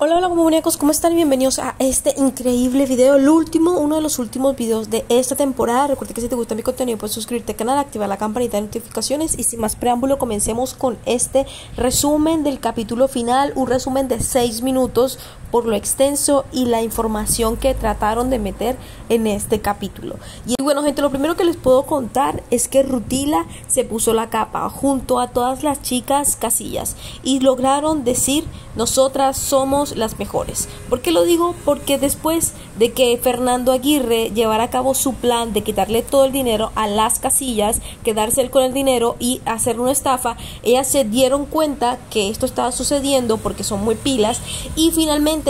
Hola, hola muñecos, ¿cómo están? Bienvenidos a este increíble video, uno de los últimos videos de esta temporada. Recuerda que si te gusta mi contenido puedes suscribirte al canal, activar la campanita de notificaciones y sin más preámbulo comencemos con este resumen del capítulo final, un resumen de 6 minutos por lo extenso y la información que trataron de meter en este capítulo. Y bueno gente, lo primero que les puedo contar es que Rutila se puso la capa junto a todas las chicas casillas y lograron decir: nosotras somos las mejores. ¿Por qué lo digo? Porque después de que Fernando Aguirre llevara a cabo su plan de quitarle todo el dinero a las casillas, quedarse él con el dinero y hacer una estafa, ellas se dieron cuenta que esto estaba sucediendo porque son muy pilas y finalmente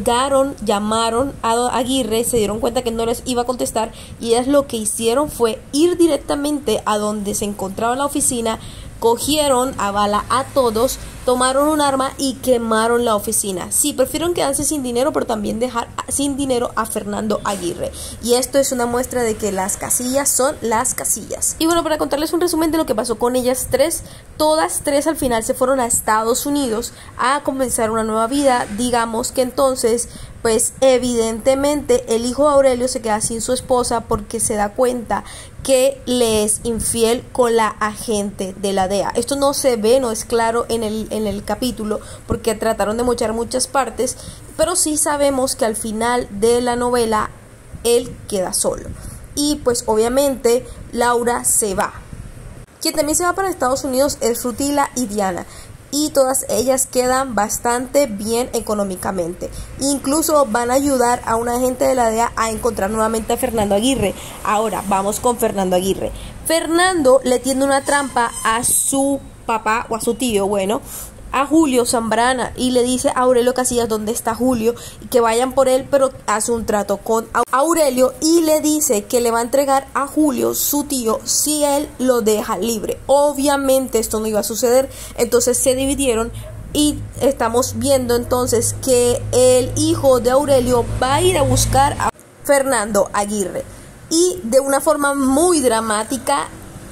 llamaron a Aguirre, se dieron cuenta que no les iba a contestar y ellas lo que hicieron fue ir directamente a donde se encontraba la oficina, cogieron a bala a todos, tomaron un arma y quemaron la oficina. Sí, prefirieron quedarse sin dinero, pero también dejar sin dinero a Fernando Aguirre. Y esto es una muestra de que las casillas son las casillas. Y bueno, para contarles un resumen de lo que pasó con ellas tres, todas tres al final se fueron a Estados Unidos a comenzar una nueva vida. Digamos que entonces, pues evidentemente el hijo de Aurelio se queda sin su esposa porque se da cuenta que le es infiel con la agente de la DEA. Esto no se ve, no es claro en el capítulo porque trataron de mochar muchas partes, pero sí sabemos que al final de la novela él queda solo y pues obviamente Laura se va. Quien también se va para Estados Unidos es Rutila y Diana, y todas ellas quedan bastante bien económicamente. Incluso van a ayudar a un agente de la DEA a encontrar nuevamente a Fernando Aguirre. Ahora vamos con Fernando Aguirre. Fernando le tiende una trampa a su papá o a su tío, bueno, a Julio Zambrana, y le dice a Aurelio Casillas dónde está Julio y que vayan por él, pero hace un trato con Aurelio y le dice que le va a entregar a Julio, su tío, si él lo deja libre. Obviamente esto no iba a suceder, entonces se dividieron y estamos viendo entonces que el hijo de Aurelio va a ir a buscar a Fernando Aguirre y de una forma muy dramática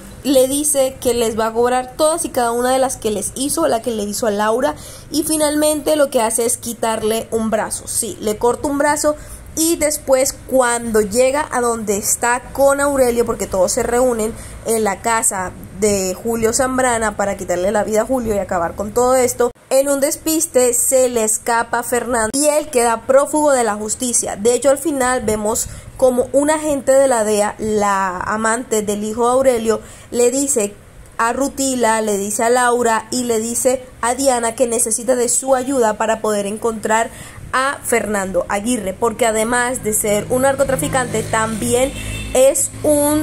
le dice que les va a cobrar todas y cada una de las que les hizo, la que le hizo a Laura, y finalmente lo que hace es quitarle un brazo. Sí, le corta un brazo y después cuando llega a donde está con Aurelio, porque todos se reúnen en la casa de Julio Zambrana para quitarle la vida a Julio y acabar con todo esto, en un despiste se le escapa a Fernando y él queda prófugo de la justicia. De hecho, al final vemos como un agente de la DEA, la amante del hijo de Aurelio, le dice a Rutila, le dice a Laura y le dice a Diana que necesita de su ayuda para poder encontrar a Fernando Aguirre, porque además de ser un narcotraficante también es un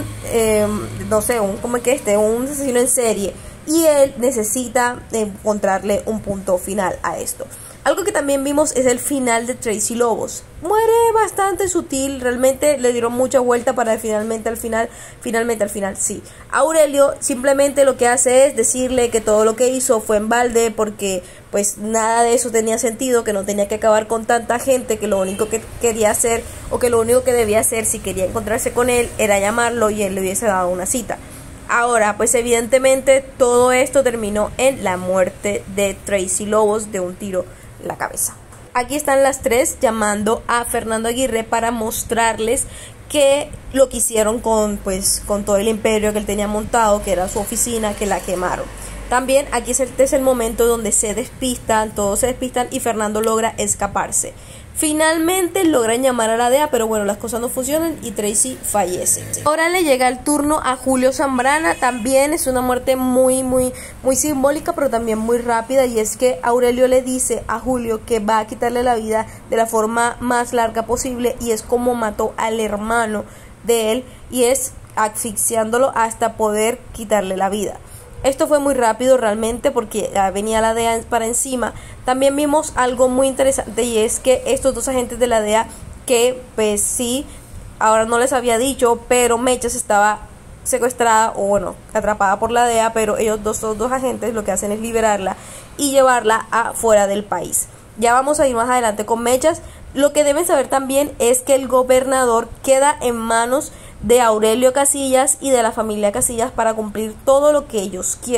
un asesino en serie y él necesita encontrarle un punto final a esto. Algo que también vimos es el final de Tracy Lobos. Muere bastante sutil, realmente le dieron mucha vuelta para finalmente al final, sí. Aurelio simplemente lo que hace es decirle que todo lo que hizo fue en balde porque pues nada de eso tenía sentido, que no tenía que acabar con tanta gente, que lo único que quería hacer o que lo único que debía hacer si quería encontrarse con él era llamarlo y él le hubiese dado una cita. Ahora, pues evidentemente todo esto terminó en la muerte de Tracy Lobos de un tiro en la cabeza. Aquí están las tres llamando a Fernando Aguirre para mostrarles que lo que hicieron con todo el imperio que él tenía montado, que era su oficina, que la quemaron. También aquí este es el momento donde se despistan, todos se despistan y Fernando logra escaparse. Finalmente logran llamar a la DEA, pero bueno, las cosas no funcionan y Tracy fallece. Ahora le llega el turno a Julio Zambrana. También es una muerte muy simbólica, pero también muy rápida, y es que Aurelio le dice a Julio que va a quitarle la vida de la forma más larga posible, y es como mató al hermano de él, y es asfixiándolo hasta poder quitarle la vida. Esto fue muy rápido realmente porque venía la DEA para encima. También vimos algo muy interesante, y es que estos dos agentes de la DEA, que pues sí, ahora no les había dicho, pero Mechas estaba secuestrada o bueno, atrapada por la DEA, pero ellos dos agentes lo que hacen es liberarla y llevarla afuera del país. Ya vamos a ir más adelante con Mechas. Lo que deben saber también es que el gobernador queda en manos de Aurelio Casillas y de la familia Casillas para cumplir todo lo que ellos quieran.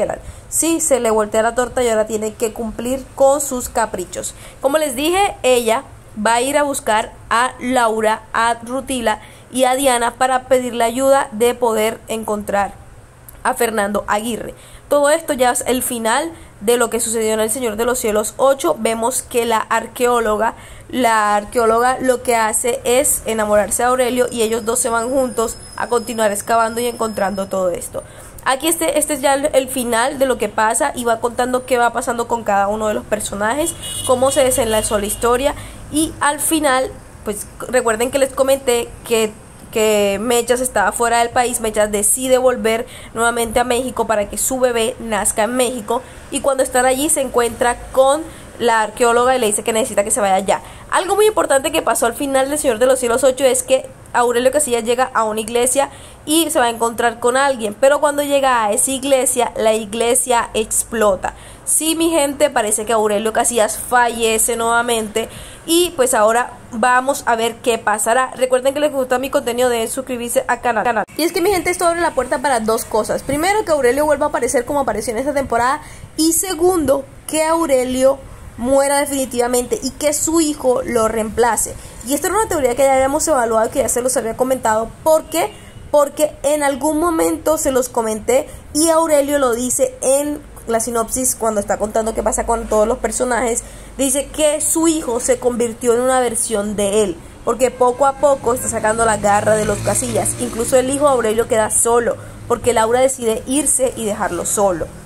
sí, se le voltea la torta y ahora tiene que cumplir con sus caprichos. Como les dije, ella va a ir a buscar a Laura, a Rutila y a Diana para pedirle ayuda de poder encontrar a Fernando Aguirre. Todo esto ya es el final de lo que sucedió en El Señor de los Cielos 8. Vemos que la arqueóloga lo que hace es enamorarse de Aurelio y ellos dos se van juntos a continuar excavando y encontrando todo esto. Aquí este es ya el final de lo que pasa y va contando qué va pasando con cada uno de los personajes, cómo se desenlazó la historia y al final, pues recuerden que les comenté que Mechas estaba fuera del país. Mechas decide volver nuevamente a México para que su bebé nazca en México y cuando están allí se encuentra con la arqueóloga y le dice que necesita que se vaya allá. Algo muy importante que pasó al final del Señor de los Cielos 8 es que Aurelio Casillas llega a una iglesia y se va a encontrar con alguien, pero cuando llega a esa iglesia, la iglesia explota. Sí, mi gente, parece que Aurelio Casillas fallece nuevamente y pues ahora vamos a ver qué pasará. Recuerden que les gusta mi contenido, deben suscribirse al canal. Y es que, mi gente, esto abre la puerta para dos cosas. Primero, que Aurelio vuelva a aparecer como apareció en esta temporada, y segundo, que Aurelio muera definitivamente y que su hijo lo reemplace. Y esta era una teoría que ya habíamos evaluado, que ya se los había comentado. ¿Por qué? Porque en algún momento se los comenté y Aurelio lo dice en la sinopsis cuando está contando qué pasa con todos los personajes. Dice que su hijo se convirtió en una versión de él, porque poco a poco está sacando la garra de los Casillas. Incluso el hijo de Aurelio queda solo porque Laura decide irse y dejarlo solo.